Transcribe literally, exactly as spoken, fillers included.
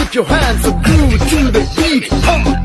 your hands, so groove to the beat. Huh.